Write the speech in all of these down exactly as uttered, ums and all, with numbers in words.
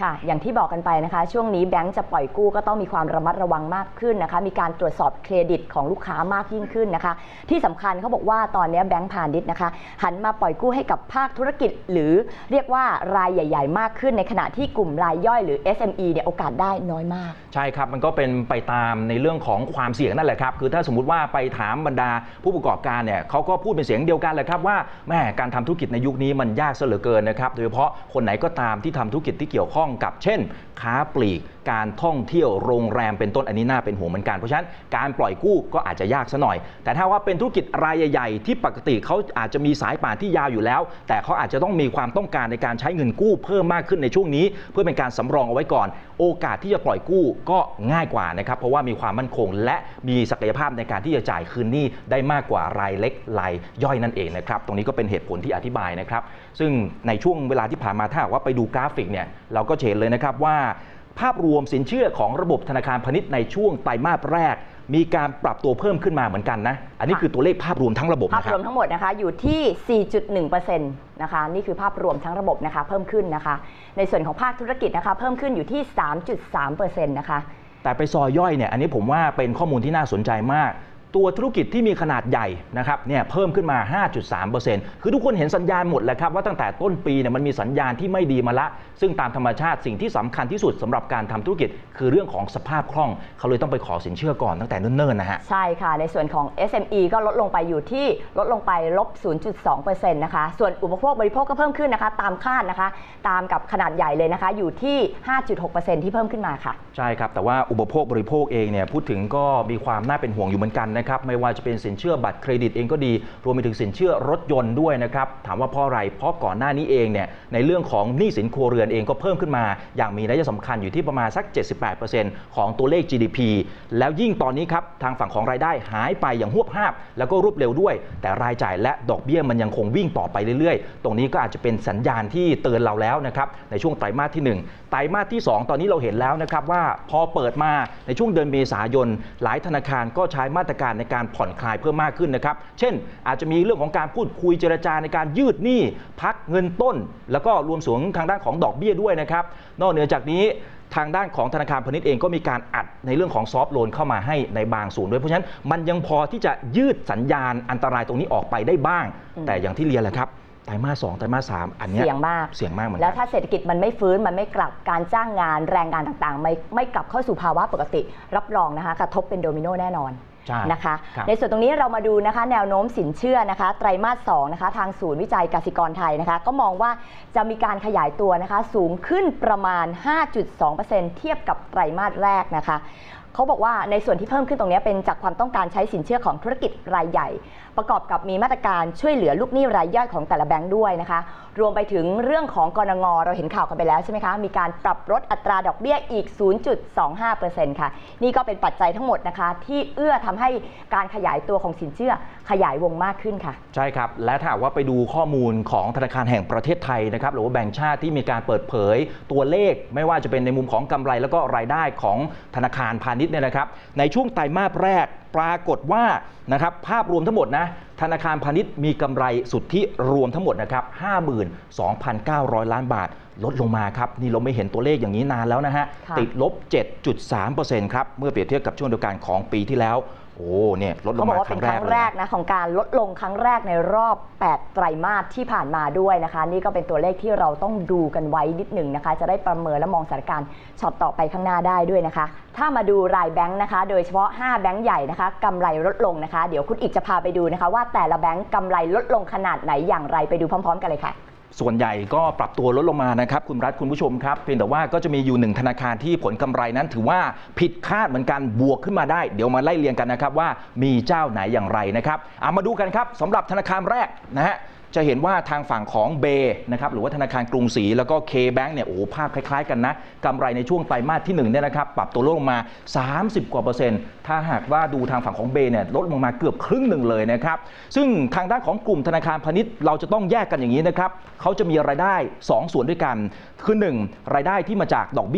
ค่ะอย่างที่บอกกันไปนะคะช่วงนี้แบงก์จะปล่อยกู้ก็ต้องมีความระมัดระวังมากขึ้นนะคะมีการตรวจสอบเครดิตของลูกค้ามากยิ่งขึ้นนะคะที่สำคัญเขาบอกว่าตอนนี้แบงก์พาณิชย์นะคะหันมาปล่อยกู้ให้กับภาคธุรกิจหรือเรียกว่ารายใหญ่ๆมากขึ้นในขณะที่กลุ่มรายย่อยหรือ เอส เอ็ม อี เนี่ยโอกาสได้น้อยมากใช่ครับมันก็เป็นไปตามในเรื่องของความเสี่ยงนั่นแหละครับคือถ้าสมมติว่าไปถามบรรดาผู้ประกอบการเนี่ยเขาก็พูดเป็นเสียงเดียวกันเลยครับว่าแม่การทำธุรกิจในยุคนี้มันยากซะเหลือเกินนะครับโดยเฉพาะคนไหนก็ตามที่ทำธุรกิจที่เกี่ยวข้องกับเช่นค้าปลีกการท่องเที่ยวโรงแรมเป็นต้นอันนี้น่าเป็นห่วงเหมือนกันเพราะฉะนั้นการปล่อยกู้ก็อาจจะยากซะหน่อยแต่ถ้าว่าเป็นธุรกิจรายใหญ่ๆที่ปกติเขาอาจจะมีสายป่านที่ยาวอยู่แล้วแต่เขาอาจจะต้องมีความต้องการในการใช้เงินกู้เพิ่มมากขึ้นในช่วงนี้เพื่อเป็นการสำรองเอาไว้ก่อนโอกาสที่จะปล่อยกู้ก็ง่ายกว่านะครับเพราะว่ามีความมั่นคงและมีศักยภาพในการที่จะจ่ายคืนหนี้ได้มากกว่ารายเล็กรายย่อยนั่นเองนะครับตรงนี้ก็เป็นเหตุผลที่อธิบายนะครับซึ่งในช่วงเวลาที่ผ่านมาถ้าหากว่าไปดูกราฟิกเนี่ยเราก็เห็นเลยนะครับว่าภาพรวมสินเชื่อของระบบธนาคารพาณิชย์ในช่วงไตรมาสแรกมีการปรับตัวเพิ่มขึ้นมาเหมือนกันนะอันนี้คือตัวเลขภาพรวมทั้งระบบภาพรวมทั้งหมดนะคะอยู่ที่ สี่จุดหนึ่งเปอร์เซ็นต์ นะคะนี่คือภาพรวมทั้งระบบนะคะเพิ่มขึ้นนะคะในส่วนของภาคธุรกิจนะคะเพิ่มขึ้นอยู่ที่ สามจุดสามเปอร์เซ็นต์ นะคะแต่ไปซอยย่อยเนี่ยอันนี้ผมว่าเป็นข้อมูลที่น่าสนใจมากตัวธุรกิจที่มีขนาดใหญ่นะครับเนี่ยเพิ่มขึ้นมา ห้าจุดสามเปอร์เซ็นต์ คือทุกคนเห็นสัญญาณหมดแล้วครับว่าตั้งแต่ต้นปีเนี่ยมันมีสัญญาณที่ไม่ดีมาละซึ่งตามธรรมชาติสิ่งที่สำคัญที่สุดสำหรับการทำธุรกิจคือเรื่องของสภาพคล่องเขาเลยต้องไปขอสินเชื่อก่อนตั้งแต่เนิ่นๆนะฮะใช่ค่ะในส่วนของ เอส เอ็ม อี ก็ลดลงไปอยู่ที่ลดลงไปลบ ศูนย์จุดสองเปอร์เซ็นต์ นะคะส่วนอุปโภคบริโภคก็เพิ่มขึ้นนะคะตามคาดนะคะตามกับขนาดใหญ่เลยนะคะอยู่ที่ ห้าจุดหกเปอร์เซ็นต์ ที่เพิ่มขึ้นมาค่ะใช่ครับแต่ว่าอุปโภคบริโภคเองเนี่ยพูดถึงก็มีความน่าเป็นห่วงอยู่เหมือนกันนะครับไม่ว่าจะเป็นสินเชื่อบัตรเครดิตเองก็ดีรวมไปถึงสินเชื่อรถยนต์ด้วยนะครับถามว่าเพราะอะไรเพราะก่อนหน้านี้เองเนี่ยในเรื่องของหนี้สินครัวเรือนเองก็เพิ่มขึ้นมาอย่างมีนัยสำคัญอยู่ที่ประมาณสัก เจ็ดสิบแปดเปอร์เซ็นต์ ของตัวเลข จี ดี พี แล้วยิ่งตอนนี้ครับทางฝั่งของรายได้หายไปอย่างหวบหาบแล้วก็รวดเร็วด้วยแต่รายจ่ายและดอกเบี้ยมันยังคงวิ่งต่อไปเรื่อยๆตรงนี้ก็อาจจะเป็นสัญญาณที่เตือนเราแล้วนะครับในช่วงไตรมาสที่หนึ่งไตรมาสที่สองตอนนี้เราเห็นแล้วนะครับว่าพอเปิดมาในช่วงเดือนเมษายนหลายธนาคารก็ใช้มาตรการในการผ่อนคลายเพิ่มมากขึ้นนะครับเช่นอาจจะมีเรื่องของการพูดคุยเจรจาในการยืดหนี้พักเงินต้นแล้วก็รวมถึงทางด้านของดอกเบี้ยด้วยนะครับนอกเหนือจากนี้ทางด้านของธนาคารพาณิชย์เองก็มีการอัดในเรื่องของซอฟท์โลนเข้ามาให้ในบางส่วนด้วยเพราะฉะนั้นมันยังพอที่จะยืดสัญญาณอันตรายตรงนี้ออกไปได้บ้างแต่อย่างที่เรียนแหละครับไตรมาสสองไตรมาสสามอันนี้เสี่ยงมากเสี่ยงมากเหมือนกันแล้วถ้าเศรษฐกิจมันไม่ฟื้นมันไม่กลับการจ้างงานแรงงานต่างๆไม่ไม่กลับเข้าสู่ภาวะปกติรับรองนะคะกระทบเป็นโดมิโนแน่นอนนะคะในส่วนตรงนี้เรามาดูนะคะแนวโน้มสินเชื่อนะคะไตรมาสสองนะคะทางศูนย์วิจัยกสิกรไทยนะคะก็มองว่าจะมีการขยายตัวนะคะสูงขึ้นประมาณ ห้าจุดสองเปอร์เซ็นต์ เทียบกับไตรมาสแรกนะคะเขาบอกว่าในส่วนที่เพิ่มขึ้นตรงนี้เป็นจากความต้องการใช้สินเชื่อของธุรกิจรายใหญ่ประกอบกับมีมาตรการช่วยเหลือลูกหนี้รายย่อยของแต่ละแบงค์ด้วยนะคะรวมไปถึงเรื่องของกนง.เราเห็นข่าวกันไปแล้วใช่ไหมคะมีการปรับลดอัตราดอกเบี้ยอีก ศูนย์จุดสองห้าเปอร์เซ็นต์ ค่ะนี่ก็เป็นปัจจัยทั้งหมดนะคะที่เอื้อทำให้การขยายตัวของสินเชื่อขยายวงมากขึ้นค่ะใช่ครับและถ้าว่าไปดูข้อมูลของธนาคารแห่งประเทศไทยนะครับหรือว่าแบงก์ชาติที่มีการเปิดเผยตัวเลขไม่ว่าจะเป็นในมุมของกำไรแล้วก็รายได้ของธนาคารพาณิชย์เนี่ยนะครับในช่วงไตรมาสแรกปรากฏว่านะครับภาพรวมทั้งหมดนะธนาคารพาณิชย์มีกำไรสุทธิรวมทั้งหมดนะครับ ห้าหมื่นสองพันเก้าร้อย ล้านบาทลดลงมาครับนี่เราไม่เห็นตัวเลขอย่างนี้นานแล้วนะฮะติดลบ เจ็ดจุดสามเปอร์เซ็นต์ ครับเมื่อเปรียบเทียบกับช่วงเดียวกันของปีที่แล้วโอ้เนี่ยลดลงมาครั้งแรกเลยเขาบอกว่าเป็นครั้งแรกนะของการลดลงครั้งแรกในรอบแปดไตรมาสที่ผ่านมาด้วยนะคะนี่ก็เป็นตัวเลขที่เราต้องดูกันไว้นิดหนึ่งนะคะจะได้ประเมินและมองสถานการณ์ช็อตต่อไปข้างหน้าได้ด้วยนะคะถ้ามาดูรายแบงค์นะคะโดยเฉพาะห้าแบงค์ใหญ่นะคะกำไรลดลงนะคะเดี๋ยวคุณอีกจะพาไปดูนะคะว่าแต่ละแบงค์กำไรลดลงขนาดไหนอย่างไรไปดูพร้อมๆกันเลยค่ะส่วนใหญ่ก็ปรับตัวลดลงมานะครับคุณรัฐคุณผู้ชมครับเพียงแต่ว่าก็จะมีอยู่หนึ่งธนาคารที่ผลกำไรนั้นถือว่าผิดคาดเหมือนกันบวกขึ้นมาได้เดี๋ยวมาไล่เรียงกันนะครับว่ามีเจ้าไหนอย่างไรนะครับเอามาดูกันครับสำหรับธนาคารแรกนะฮะจะเห็นว่าทางฝั่งของเบนะครับหรือว่าธนาคารกรุงศรีแล้วก็เคแบงค์เนี่ยโอ้ภาพคล้ายๆกันนะกำไรในช่วงไตรมาสที่หนึ่งเนี่ยนะครับปรับตัวลดลงมาสามสิบกว่าเปอร์เซ็นต์ถ้าหากว่าดูทางฝั่งของเบเนี่ยลดลงมาเกือบครึ่งหนึ่งเลยนะครับซึ่งทางด้านของกลุ่มธนาคารพาณิชย์เราจะต้องแยกกันอย่างนี้นะครับเขาจะมีรายได้สองส่วนด้วยกันคือหนึ่งรายได้ที่มาจากดอกเบี้ย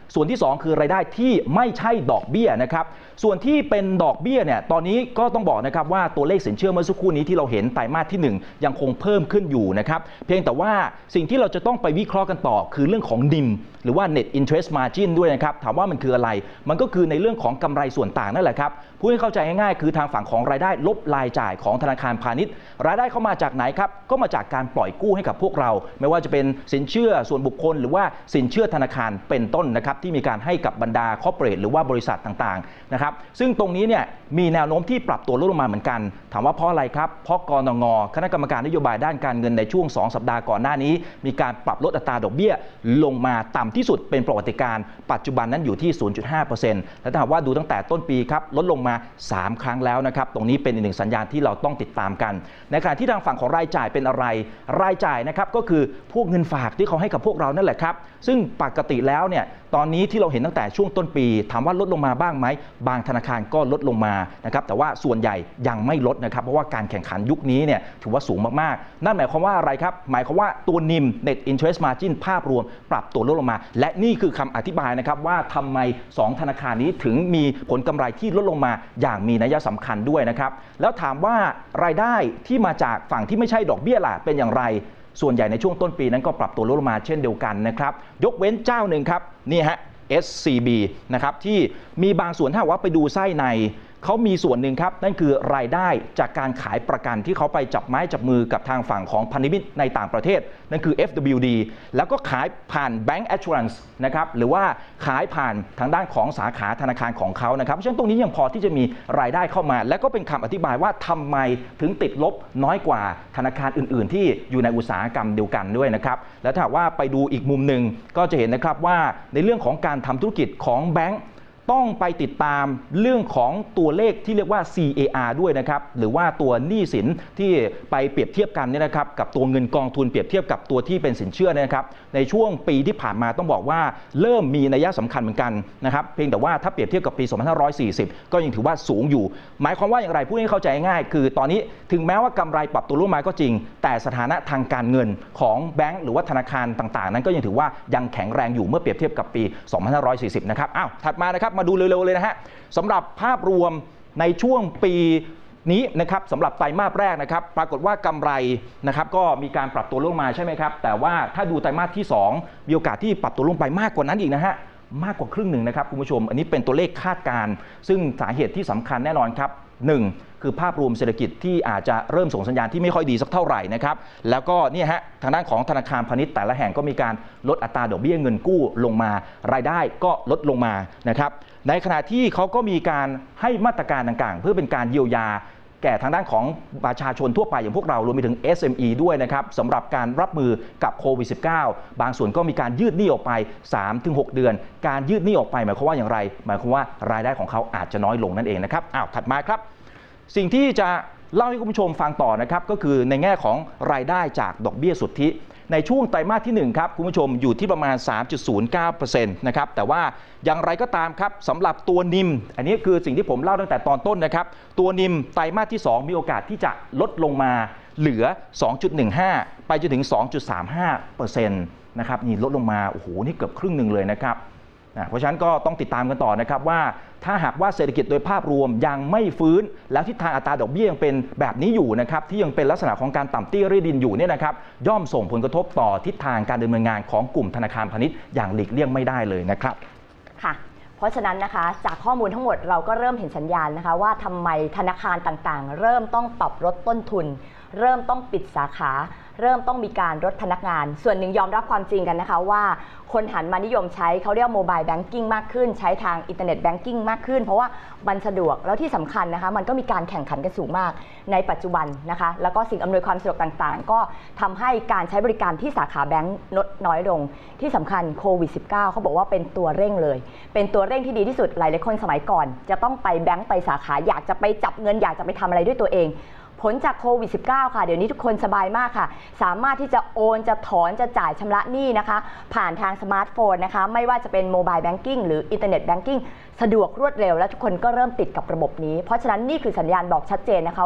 ส่วนที่สองคือรายได้ที่ไม่ใช่ดอกเบี้ยนะครับส่วนที่เป็นดอกเบี้ยเนี่ยตอนนี้ก็ต้องบอกนะครับว่าตัวเลขสินเชื่อเมื่อสักครู่นี้ที่เราเห็นไตรมาสที่หนึ่งยังคงเพิ่มขึ้นอยู่นะครับเพียงแต่ว่าสิ่งที่เราจะต้องไปวิเคราะห์กันต่อคือเรื่องของ นิม หรือว่า Net Interest Margin ด้วยนะครับถามว่ามันคืออะไรมันก็คือในเรื่องของกำไรส่วนต่างนั่นแหละครับพูดให้เข้าใจง่ายๆคือทางฝั่งของรายได้ลบรายจ่ายของธนาคารพาณิชย์รายได้เข้ามาจากไหนครับก็มาจากการปล่อยกู้ให้กับพวกเราไม่ว่าจะเป็นสินเชื่อส่วนบุคคลหรือว่าสินเชื่อธนาคารเป็นต้นนะครับที่มีการให้กับบรรดาคอร์ปอเรทหรือว่าบริษัทต่างๆนะครับซึ่งตรงนี้เนี่ยมีแนวโน้มที่ปรับตัวลดลงมาเหมือนกันถามว่าเพราะอะไรครับเพราะกนง.คณะกรรมการนโยบายด้านการเงินในช่วงสองสัปดาห์ก่อนหน้านี้มีการปรับลดอัตราดอกเบี้ยลงมาต่ำที่สุดเป็นประวัติการณ์ปัจจุบันนั้นอยู่ที่ ศูนย์จุดห้าเปอร์เซ็นต์ และถ้าหากว่าดูตั้งแต่ต้นปีครับลดลงมาสามครั้งแล้วนะครับตรงนี้เป็นอีกหนึ่งสัญญาณที่เราต้องติดตามกันในขณะที่ทางฝั่งของรายจ่ายเป็นอะไรรายจ่ายนะครับก็คือพวกเงินฝากที่เขาให้กับพวกเรานั่นแหละครับซึ่งปกติแล้วเนี่ยตอนนี้ที่เราเห็นตั้งแต่ช่วงต้นปีถามว่าลดลงมาบ้างไหมบางธนาคารก็ลดลงมานะครับแต่ว่าส่วนใหญ่ยังไม่ลดนะครับเพราะว่าการแข่งขันยุคนี้เนี่ยถือว่าสูงมากๆนั่นหมายความว่าอะไรครับหมายความว่าตัว นิม Net Interest Margin ภาพรวมปรับตัวลดลงมาและนี่คือคำอธิบายนะครับว่าทำไมสองธนาคารนี้ถึงมีผลกำไรที่ลดลงมาอย่างมีนัยสำคัญด้วยนะครับแล้วถามว่ารายได้ที่มาจากฝั่งที่ไม่ใช่ดอกเบี้ยล่ะเป็นอย่างไรส่วนใหญ่ในช่วงต้นปีนั้นก็ปรับตัวลดลงมาเช่นเดียวกันนะครับยกเว้นเจ้าหนึ่งครับนี่ฮะ เอส ซี บี นะครับที่มีบางส่วนถ้าว่าไปดูไส้ในเขามีส่วนหนึ่งครับนั่นคือรายได้จากการขายประกันที่เขาไปจับไม้จับมือกับทางฝั่งของพันธมิตรในต่างประเทศนั่นคือ เอฟ ดับเบิลยู ดี แล้วก็ขายผ่าน Bank Assurance นะครับหรือว่าขายผ่านทางด้านของสาขาธนาคารของเขานะครับเพราะฉะนั้นตรงนี้ยังพอที่จะมีรายได้เข้ามาและก็เป็นคำอธิบายว่าทำไมถึงติดลบน้อยกว่าธนาคารอื่นๆที่อยู่ในอุตสาหกรรมเดียวกันด้วยนะครับและถ้าว่าไปดูอีกมุมหนึ่งก็จะเห็นนะครับว่าในเรื่องของการทำธุรกิจของแบงก์ต้องไปติดตามเรื่องของตัวเลขที่เรียกว่า ซี เอ อาร์ ด้วยนะครับหรือว่าตัวหนี้สินที่ไปเปรียบเทียบกันเนี่ยนะครับกับตัวเงินกองทุนเปรียบเทียบกับตัวที่เป็นสินเชื่อเนี่ยนะครับในช่วงปีที่ผ่านมาต้องบอกว่าเริ่มมีนัยสำคัญเหมือนกันนะครับเพียงแต่ว่าถ้าเปรียบเทียบกับปี สองพันห้าร้อยสี่สิบ ก็ยังถือว่าสูงอยู่หมายความว่าอย่างไรพูดให้เข้าใจง่ายคือตอนนี้ถึงแม้ว่ากำไรปรับตัวลดมาก็จริงแต่สถานะทางการเงินของแบงก์หรือว่าธนาคารต่างๆนั้นก็ยังถือว่ายังแข็งแรงอยู่เมื่อเปรียบเทียบกับปี สองพันห้าร้อยสี่สิบ นะครับอ้าวถัดมานะครับมาดูเร็วๆเลยนะฮะสำหรับภาพรวมในช่วงปีนี้นะครับสำหรับไตรมาสแรกนะครับปรากฏว่ากำไรนะครับก็มีการปรับตัวลงมาใช่ไหมครับแต่ว่าถ้าดูไตรมาสที่สองมีโอกาสที่ปรับตัวลงไปมากกว่านั้นอีกนะฮะมากกว่าครึ่งหนึ่งนะครับคุณผู้ชมอันนี้เป็นตัวเลขคาดการณ์ซึ่งสาเหตุที่สำคัญแน่นอนครับหนึ่งคือภาพรวมเศรษฐกิจที่อาจจะเริ่มส่งสัญญาณที่ไม่ค่อยดีสักเท่าไหร่นะครับแล้วก็นี่ฮะทางด้านของธนาคารพาณิชย์แต่ละแห่งก็มีการลดอัตราดอกเบี้ยเงินกู้ลงมารายได้ก็ลดลงมานะครับในขณะที่เขาก็มีการให้มาตรการต่างๆเพื่อเป็นการเยียวยาแก่ทางด้านของประชาชนทั่วไปอย่างพวกเรารวมไปถึง เอส เอ็ม อี ด้วยนะครับสำหรับการรับมือกับโควิด สิบเก้า บางส่วนก็มีการยืดหนี้ออกไป สามถึงหก เดือนการยืดหนี้ออกไปหมายความว่าอย่างไรหมายความว่ารายได้ของเขาอาจจะน้อยลงนั่นเองนะครับอ้าวถัดมาครับสิ่งที่จะเล่าให้คุณผู้ชมฟังต่อนะครับก็คือในแง่ของรายได้จากดอกเบี้ยสุทธิในช่วงไตรมาสที่หนึ่งครับคุณผู้ชมอยู่ที่ประมาณ สามจุดศูนย์เก้าเปอร์เซ็นต์ นะครับแต่ว่าอย่างไรก็ตามครับสำหรับตัว นิม อันนี้คือสิ่งที่ผมเล่าตั้งแต่ตอนต้นนะครับตัว นิม ไตรมาสที่สองมีโอกาสที่จะลดลงมาเหลือ สองจุดหนึ่งห้า ไปจนถึง สองจุดสามห้าเปอร์เซ็นต์ นะครับนี่ลดลงมาโอ้โหนี่เกือบครึ่งหนึ่งเลยนะครับเพราะฉะนั้นก็ต้องติดตามกันต่อนะครับว่าถ้าหากว่าเศรษฐกิจโดยภาพรวมยังไม่ฟื้นแล้วทิศทางอัตราดอกเบี้ยยังเป็นแบบนี้อยู่นะครับที่ยังเป็นลักษณะของการต่ำเตี้ยริดินอยู่เนี่ยนะครับย่อมส่งผลกระทบต่อทิศทางการดำเนินงานของกลุ่มธนาคารพาณิชย์อย่างหลีกเลี่ยงไม่ได้เลยนะครับค่ะเพราะฉะนั้นนะคะจากข้อมูลทั้งหมดเราก็เริ่มเห็นสัญญาณนะคะว่าทำไมธนาคารต่างๆเริ่มต้องปรับลดต้นทุนเริ่มต้องปิดสาขาเริ่มต้องมีการลดพนักงานส่วนหนึ่งยอมรับความจริงกันนะคะว่าคนหันมานิยมใช้เขาเรียกโมบายแบงกิ้งมากขึ้นใช้ทางอินเทอร์เน็ตแบงกิ้งมากขึ้นเพราะว่ามันสะดวกแล้วที่สำคัญนะคะมันก็มีการแข่งขันกันสูงมากในปัจจุบันนะคะแล้วก็สิ่งอำนวยความสะดวกต่างๆก็ทำให้การใช้บริการที่สาขาแบงก์ลดน้อยลงที่สำคัญโควิด สิบเก้า เขาบอกว่าเป็นตัวเร่งเลยเป็นตัวเร่งที่ดีที่สุดหลายๆคนสมัยก่อนจะต้องไปแบงก์ไปสาขาอยากจะไปจับเงินอยากจะไปทำอะไรด้วยตัวเองผลจากโควิด สิบเก้า ค่ะเดี๋ยวนี้ทุกคนสบายมากค่ะสามารถที่จะโอนจะถอนจะจ่ายชำระหนี้นะคะผ่านทางสมาร์ทโฟนนะคะไม่ว่าจะเป็นโมบายแบงกิ้งหรืออินเทอร์เน็ตแบงกิ้งสะดวกรวดเร็วและทุกคนก็เริ่มติดกับระบบนี้เพราะฉะนั้นนี่คือสัญญาณบอกชัดเจนนะคะว่า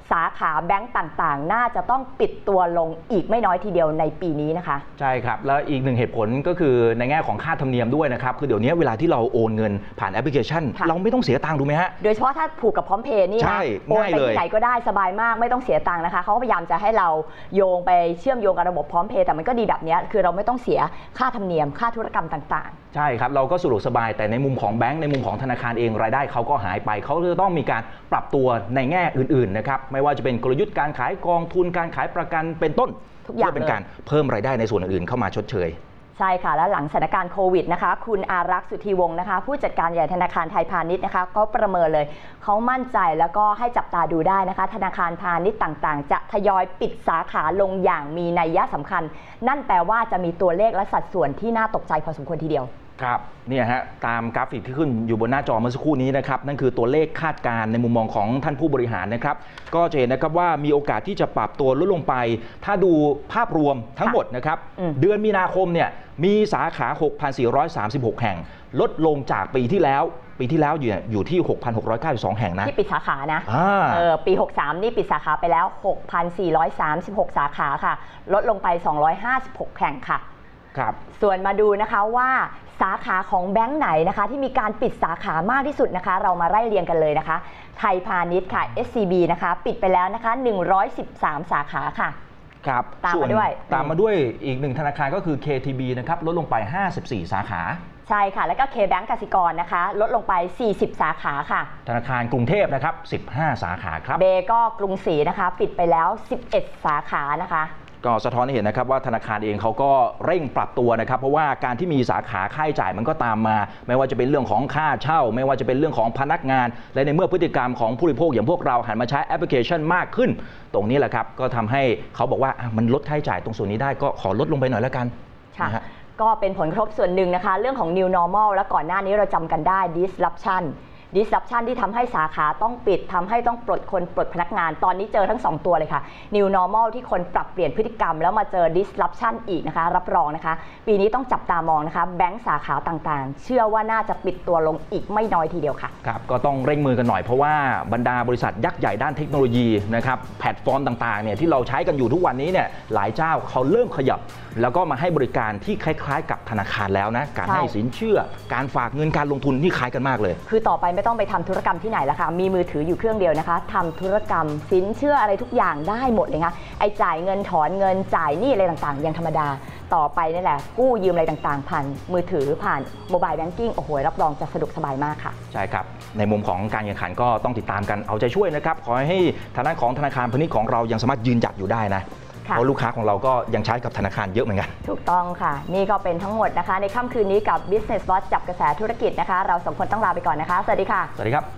สาขาแบงก์ต่างๆน่าจะต้องปิดตัวลงอีกไม่น้อยทีเดียวในปีนี้นะคะใช่ครับแล้วอีกหนึ่งเหตุผลก็คือในแง่ของค่าธรรมเนียมด้วยนะครับคือเดี๋ยวนี้เวลาที่เราโอนเงินผ่านแอปพลิเคชันเราไม่ต้องเสียตังค์ถูกไหมฮะโดยเฉพาะถ้าผูกกับพร้อมเพย์นี่นะโอนไปที่ไหนก็ได้สบายมากไม่ต้องเสียตังค์นะคะเขาพยายามจะให้เราโยงไปเชื่อมโยงกับระบบพร้อมเพย์แต่มันก็ดีแบบนี้คือเราไม่ต้องเสียค่าธรรมเนียมค่าธุรกรรมต่างๆใช่ครับเราก็สะดวกสบายแต่ในมุมของแบงก์ในมุมของธนาคารเองรายได้เขาก็หายไปเขาจะต้องมีการปรับตัวในแง่อื่นๆนะครับไม่ว่าจะเป็นกลยุทธ์การขายกองทุนการขายประกันเป็นต้นทุกอย่างเพื่อเป็นการเพิ่มรายได้ในส่วนอื่นๆเข้ามาชดเชยใช่ค่ะและหลังสถานการณ์โควิดนะคะคุณอารักษ์สุธีวงศ์นะคะผู้จัดการใหญ่ธนาคารไทยพาณิชย์นะคะก็ประเมินเลยเขามั่นใจแล้วก็ให้จับตาดูได้นะคะธนาคารพาณิชย์ต่างๆจะทยอยปิดสาขาลงอย่างมีนัยยะสำคัญนั่นแปลว่าจะมีตัวเลขและสัดส่วนที่น่าตกใจพอสมควรทีเดียวครับเนี่ยฮะตามกราฟิกที่ขึ้นอยู่บนหน้าจอเมื่อสักครู่นี้นะครับนั่นคือตัวเลขคาดการณ์ในมุมมองของท่านผู้บริหารนะครับก็จะเห็นนะครับว่ามีโอกาสที่จะปรับตัวลดลงไปถ้าดูภาพรวมทั้งหมดนะครับเดือนมีนาคมเนี่ยมีสาขา หกพันสี่ร้อยสามสิบหก แห่งลดลงจากปีที่แล้วปีที่แล้วอยู่อยู่ที่ หกพันหกร้อยเก้าสิบสอง แห่งนะที่ปิดสาขานะเออปีหกสิบสามนี่ปิดสาขาไปแล้ว หกพันสี่ร้อยสามสิบหก สาขาค่ะลดลงไปสองร้อยห้าสิบหกแห่งค่ะครับส่วนมาดูนะคะว่าสาขาของแบงก์ไหนนะคะที่มีการปิดสาขามากที่สุดนะคะเรามาไล่เรียงกันเลยนะคะไทยพาณิชย์ค่ะ เอส ซี บี นะคะปิดไปแล้วนะคะหนึ่งร้อยสิบสามสาขาค่ะครับตามมาด้วยตามมาด้วยอีกหนึ่งธนาคารก็คือ เค ที บี นะครับลดลงไปห้าสิบสี่สาขาใช่ค่ะแล้วก็ K-Bank กสิกรนะคะลดลงไปสี่สิบสาขาค่ะธนาคารกรุงเทพนะครับสิบห้าสาขาครับเบก็กรุงศรีนะคะปิดไปแล้วสิบเอ็ดสาขานะคะก็สะท้อนให้เห็นนะครับว่าธนาคารเองเขาก็เร่งปรับตัวนะครับเพราะว่าการที่มีสาขาค่าใช้จ่ายมันก็ตามมาไม่ว่าจะเป็นเรื่องของค่าเช่าไม่ว่าจะเป็นเรื่องของพนักงานและในเมื่อพฤติกรรมของผู้บริโภคอย่างพวกเราหันมาใช้แอปพลิเคชันมากขึ้นตรงนี้แหละครับก็ทำให้เขาบอกว่ามันลดค่าใช้จ่ายตรงส่วนนี้ได้ก็ขอลดลงไปหน่อยแล้วกันค่ะก็เป็นผลกระทบส่วนหนึ่งนะคะเรื่องของ New Normal และก่อนหน้านี้เราจำกันได้ Disruption disruption ที่ทำให้สาขาต้องปิดทำให้ต้องปลดคนปลดพนักงานตอนนี้เจอทั้งสองตัวเลยค่ะ New Normal ที่คนปรับเปลี่ยนพฤติกรรมแล้วมาเจอ disruption อีกนะคะรับรองนะคะปีนี้ต้องจับตามองนะคะแบงก์สาขาต่างๆเชื่อว่าน่าจะปิดตัวลงอีกไม่น้อยทีเดียวค่ะครับก็ต้องเร่งมือกันหน่อยเพราะว่าบรรดาบริษัทยักษ์ใหญ่ด้านเทคโนโลยีนะครับแพลตฟอร์มต่างๆเนี่ยที่เราใช้กันอยู่ทุกวันนี้เนี่ยหลายเจ้าเขาเริ่มขยับแล้วก็มาให้บริการที่คล้ายๆกับธนาคารแล้วนะการให้สินเชื่อการฝากเงินการลงทุนนี่คล้ายกันมากเลยคือต่อไปไม่ต้องไปทำธุรกรรมที่ไหนแล้วค่ะมีมือถืออยู่เครื่องเดียวนะคะทำธุรกรรมสินเชื่ออะไรทุกอย่างได้หมดเลยค่ะไอ้จ่ายเงินถอนเงินจ่ายหนี้อะไรต่างๆยังธรรมดาต่อไปนี่แหละกู้ยืมอะไรต่างๆผ่านมือถือผ่านโมบายแบงกิ้งโอ้โหรับรองจะสะดวกสบายมากค่ะใช่ครับในมุมของการแข่งขันก็ต้องติดตามกันเอาใจช่วยนะครับขอให้ทางด้านของธนาคารพาณิชย์ของเรายังสามารถยืนหยัดอยู่ได้นะเพราะลูกค้าของเราก็ยังใช้กับธนาคารเยอะเหมือนกันถูกต้องค่ะนี่ก็เป็นทั้งหมดนะคะในค่ำคืนนี้กับ Business Watch จับกระแสธุรกิจนะคะเราสองคนต้องลาไปก่อนนะคะสวัสดีค่ะสวัสดีครับ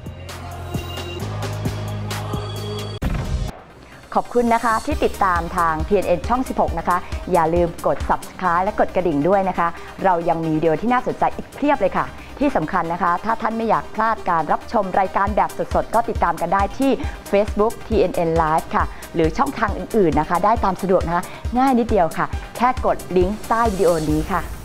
ขอบคุณนะคะที่ติดตามทาง ที เอ็น เอ็น ช่องสิบหกนะคะอย่าลืมกด ซับสไครบ์ และกดกระดิ่งด้วยนะคะเรายังมีวิดีโอที่น่าสนใจอีกเพียบเลยค่ะที่สำคัญนะคะถ้าท่านไม่อยากพลาดการรับชมรายการแบบสดๆก็ติดตามกันได้ที่ Facebook ที เอ็น เอ็น Live ค่ะหรือช่องทางอื่นๆนะคะได้ตามสะดวกนะคะง่ายนิดเดียวค่ะแค่กดลิงก์ใต้วิดีโอนี้ค่ะ